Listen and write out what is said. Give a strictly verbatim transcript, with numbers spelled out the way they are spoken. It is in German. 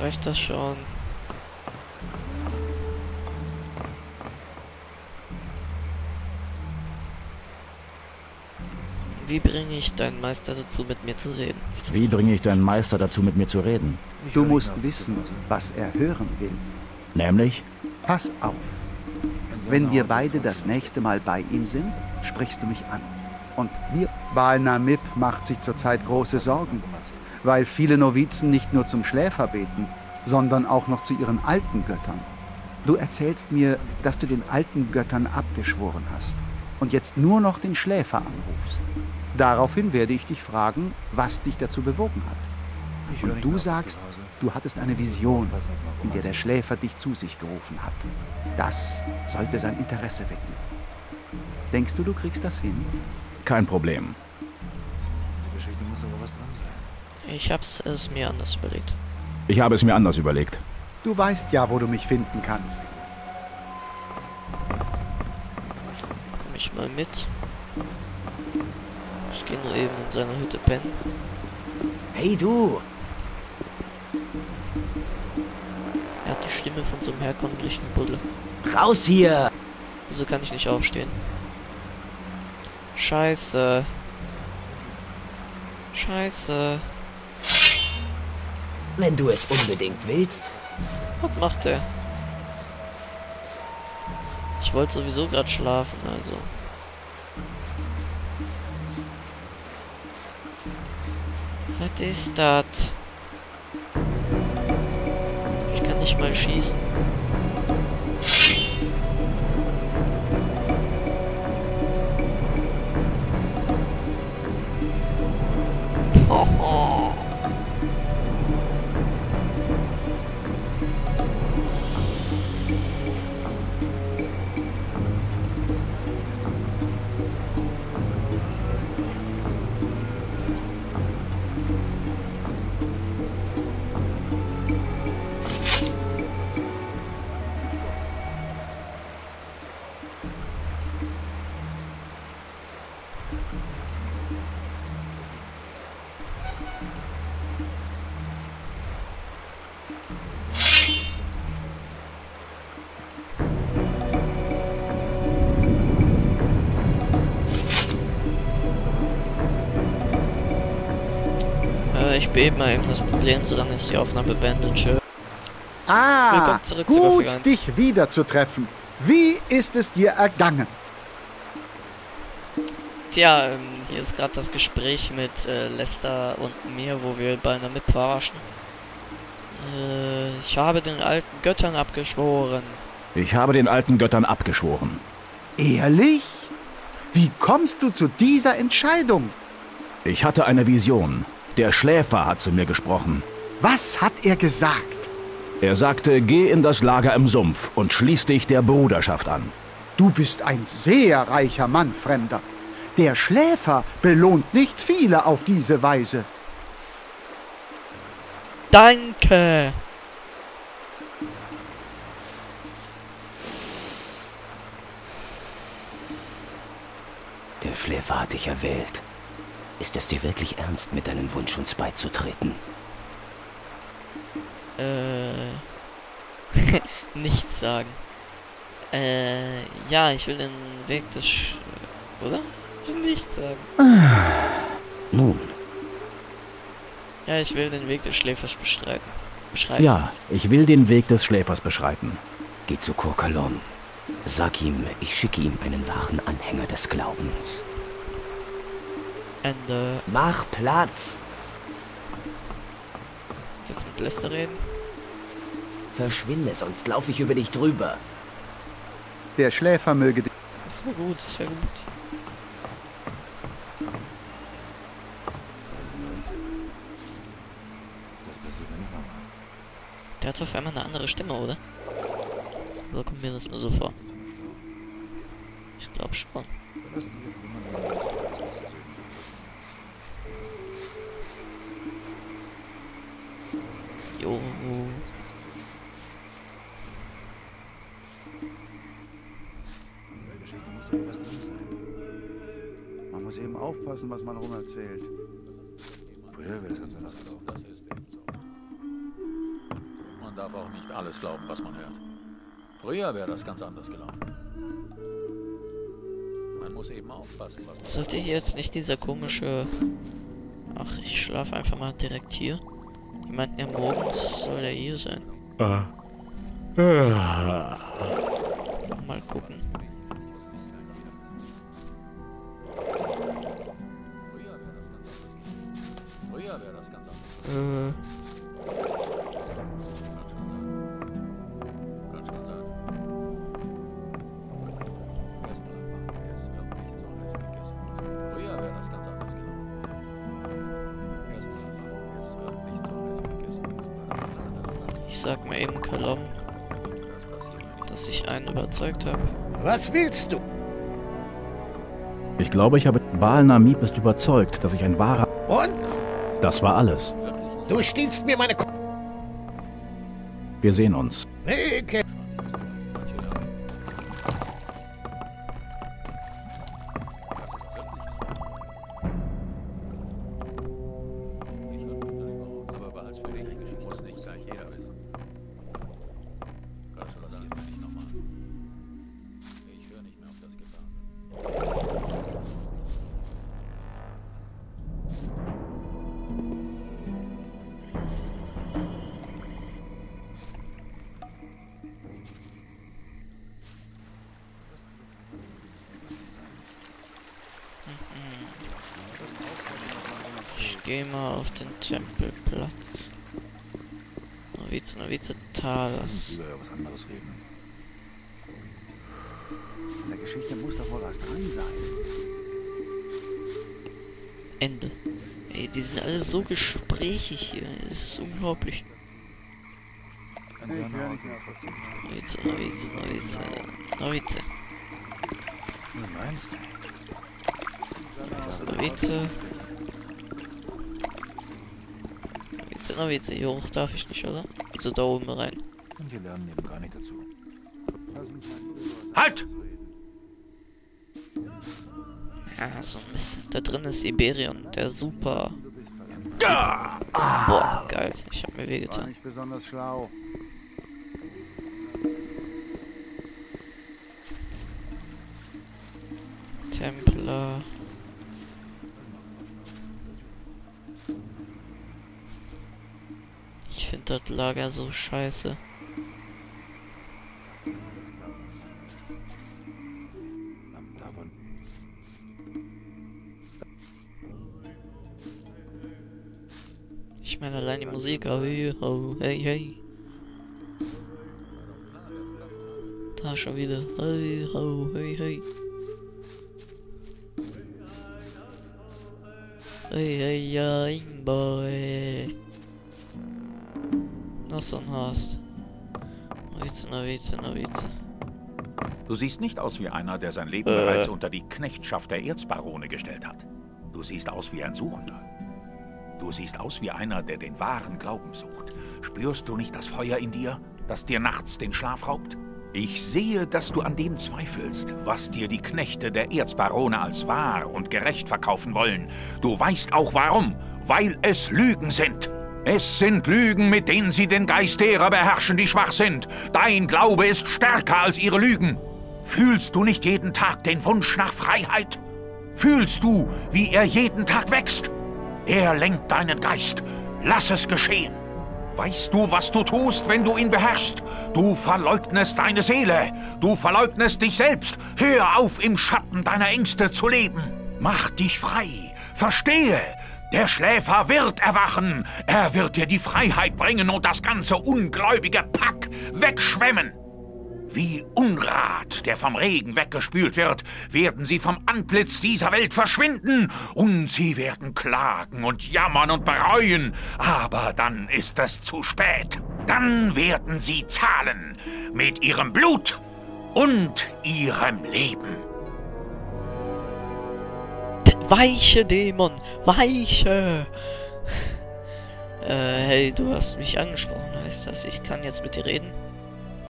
Reicht das schon? Wie bringe ich deinen Meister dazu, mit mir zu reden? Wie bringe ich deinen Meister dazu, mit mir zu reden? Du musst wissen, was er hören will. Nämlich? Pass auf. Wenn wir beide das nächste Mal bei ihm sind, sprichst du mich an. Und wir... Baal Namib macht sich zurzeit große Sorgen, weil viele Novizen nicht nur zum Schläfer beten, sondern auch noch zu ihren alten Göttern. Du erzählst mir, dass du den alten Göttern abgeschworen hast und jetzt nur noch den Schläfer anrufst. Daraufhin werde ich dich fragen, was dich dazu bewogen hat. Und du sagst, du hattest eine Vision, in der der Schläfer dich zu sich gerufen hat. Das sollte sein Interesse wecken. Denkst du, du kriegst das hin? Kein Problem. Ich hab's es mir anders überlegt. Ich habe es mir anders überlegt. Du weißt ja, wo du mich finden kannst. Komm ich mal mit. Ich gehe nur eben in seiner Hütte pennen. Hey du! Er hat die Stimme von so einem herkömmlichen Buddel. Raus hier! Wieso kann ich nicht aufstehen? Scheiße. Scheiße. Wenn du es unbedingt willst. Was macht er? Ich wollte sowieso gerade schlafen, also. Was ist das? Ich kann nicht mal schießen. Oh, oh. Ich beebe mal eben das Problem, solange ist die Aufnahme beendet. Tschö. Ah, zurück gut, zu dich wiederzutreffen. Wie ist es dir ergangen? Tja, ähm, hier ist gerade das Gespräch mit äh, Lester und mir, wo wir bei einer M I P verarschen. Äh, ich habe den alten Göttern abgeschworen. Ich habe den alten Göttern abgeschworen. Ehrlich? Wie kommst du zu dieser Entscheidung? Ich hatte eine Vision. Der Schläfer hat zu mir gesprochen. Was hat er gesagt? Er sagte, geh in das Lager im Sumpf und schließ dich der Bruderschaft an. Du bist ein sehr reicher Mann, Fremder. Der Schläfer belohnt nicht viele auf diese Weise. Danke! Der Schläfer hat dich erwählt. Ist es dir wirklich ernst, mit deinem Wunsch uns beizutreten? Äh... nichts sagen. Äh... Ja, ich will den Weg des... Sch oder? Ich will nichts sagen. Nun. Ja, ich will den Weg des Schläfers bestreiten. Beschreiten. Ja, ich will den Weg des Schläfers beschreiten. Geh zu Kurkalon. Sag ihm, ich schicke ihm einen wahren Anhänger des Glaubens. Ende. Mach Platz! Jetzt mit Lester reden? Verschwinde, sonst laufe ich über dich drüber. Der Schläfer möge dich... Ist ja gut, ist ja gut. Der hat auf einmal eine andere Stimme, oder? Oder kommt mir das nur so vor? Ich glaube schon. Jo. Man muss eben aufpassen, was man rum erzählt. Man darf auch nicht alles glauben, was man hört. Früher wäre das ganz anders gelaufen. Man muss eben aufpassen, was man... Sollte hier jetzt nicht dieser komische... Ach, ich schlafe einfach mal direkt hier. Die meinten ja, morgens soll er hier sein. Ah. Mal gucken. Früher wäre das ganz anders. Äh... Kann schon sein. Erstmal abwarten. Es wird nicht so heiß gegessen. Früher wäre das ganz anders gelaufen. Erstmal abwarten. Es wird nicht so heiß gegessen. Ich sag mal eben Kalom, dass ich einen überzeugt habe. Was willst du? Ich glaube, ich habe... Baal Namib ist überzeugt, dass ich ein wahrer... Und? Das war alles. Du stiehlst mir meine... Ko Wir sehen uns. nee, Ke Aber behalt's für dich. Muss nicht gleich jeder wissen. Das passiert mir nicht nochmal. Ich höre nicht mehr auf das Gefahr. Ich gehe mal auf den Tempelplatz. Novize, Novize Talas. Über was anderes reden. In der Geschichte muss doch wohl was dran sein. Ende. Ey, die sind alle so gesprächig hier. Das ist unglaublich. Novize, Novize, Novize, Novize. Du meinst? Novize. Novize, Novize. Hier hoch darf ich nicht, oder? Also da oben rein. Und wir lernen eben gar nicht dazu. Halt! Ja, so ein bisschen. Da drin ist Iberion, der super. Boah, geil. Ich hab mir War wehgetan. nicht besonders schlau. Templer. Ich finde das Lager so scheiße. Davon. Ich meine allein die Musik. Hey, ho, hey, hey. Da schon wieder. Hey, ho, hey, hey. Hey, hey, ja, boy. Noch so ein Horst. Novize, Novize, Novize. Du siehst nicht aus wie einer, der sein Leben Äh. bereits unter die Knechtschaft der Erzbarone gestellt hat. Du siehst aus wie ein Suchender. Du siehst aus wie einer, der den wahren Glauben sucht. Spürst du nicht das Feuer in dir, das dir nachts den Schlaf raubt? Ich sehe, dass du an dem zweifelst, was dir die Knechte der Erzbarone als wahr und gerecht verkaufen wollen. Du weißt auch warum, weil es Lügen sind. Es sind Lügen, mit denen sie den Geist derer beherrschen, die schwach sind. Dein Glaube ist stärker als ihre Lügen. Fühlst du nicht jeden Tag den Wunsch nach Freiheit? Fühlst du, wie er jeden Tag wächst? Er lenkt deinen Geist. Lass es geschehen. Weißt du, was du tust, wenn du ihn beherrschst? Du verleugnest deine Seele. Du verleugnest dich selbst. Hör auf, im Schatten deiner Ängste zu leben. Mach dich frei. Verstehe. Der Schläfer wird erwachen. Er wird dir die Freiheit bringen und das ganze ungläubige Pack wegschwemmen. Wie Unrat, der vom Regen weggespült wird, werden sie vom Antlitz dieser Welt verschwinden und sie werden klagen und jammern und bereuen. Aber dann ist es zu spät. Dann werden sie zahlen mit ihrem Blut und ihrem Leben. Weiche, Dämon! Weiche! Äh, hey, du hast mich angesprochen, heißt das, ich kann jetzt mit dir reden?